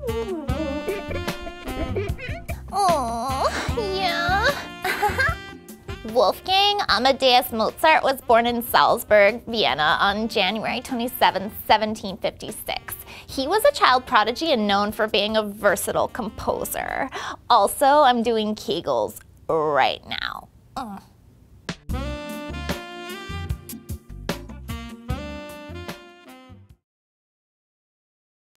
Oh, yeah. Wolfgang Amadeus Mozart was born in Salzburg, Vienna on January 27, 1756. He was a child prodigy and known for being a versatile composer. Also, I'm doing Kegels right now.